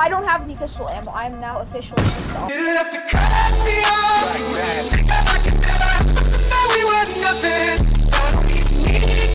I don't have any pistol ammo. I am now officially pistol. You didn't have to cut me off.